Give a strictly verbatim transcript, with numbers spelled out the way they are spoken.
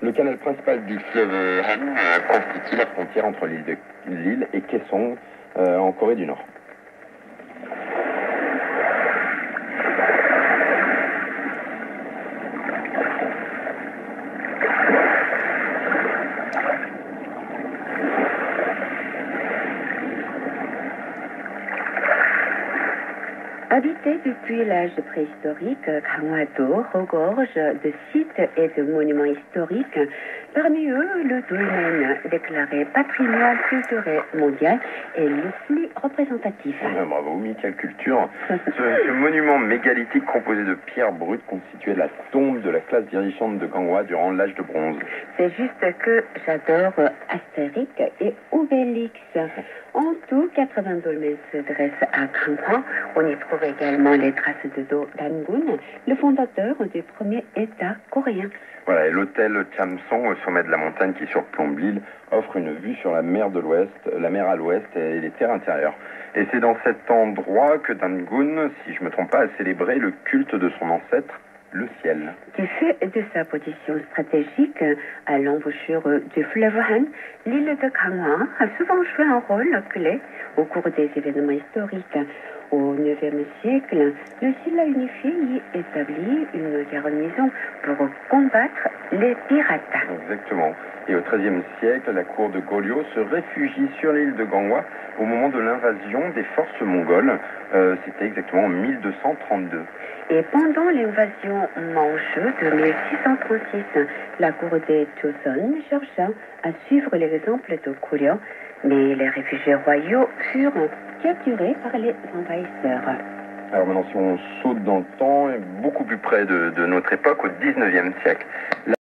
Le canal principal du fleuve Han euh, constitue la frontière entre l'île de l'île et Kaesong euh, en Corée du Nord. Habité depuis l'âge préhistorique, Gangwon-do regorge de sites et de monuments historiques, parmi eux le dolmen, déclaré patrimoine culturel mondial, est le plus représentatif. Ah, bravo, Michael Culture. ce, ce monument mégalithique composé de pierres brutes constituait la tombe de la classe dirigeante de Gangwon durant l'âge de bronze. C'est juste que j'adore Astérix et Obélix. En tout, quatre-vingts dolmens se dressent à Gangwon. On y trouve également les traces de Do Dan-gun, le fondateur du premier État coréen. Voilà, et l'hôtel Chamsong, au sommet de la montagne qui surplombe l'île, offre une vue sur la mer de l'Ouest, la mer à l'ouest et les terres intérieures. Et c'est dans cet endroit que Dan-gun, si je ne me trompe pas, a célébré le culte de son ancêtre, le ciel. Du fait de sa position stratégique à l'embouchure du fleuve Han, l'île de Gangwon a souvent joué un rôle clé au cours des événements historiques. Au neuvième siècle, le Sil a unifié et établi une garnison pour combattre les pirates. Exactement. Et au treizième siècle, la cour de Goryeo se réfugie sur l'île de Gangwon au moment de l'invasion des forces mongoles. Euh, C'était exactement en mille deux cent trente-deux. Et pendant l'invasion manche de mille six cent trente-six, la cour des Joseon chercha à suivre l'exemple de Goryeo, mais les réfugiés royaux furent capturés par les envahisseurs. Alors maintenant, si on saute dans le temps, beaucoup plus près de, de notre époque, au dix-neuvième siècle,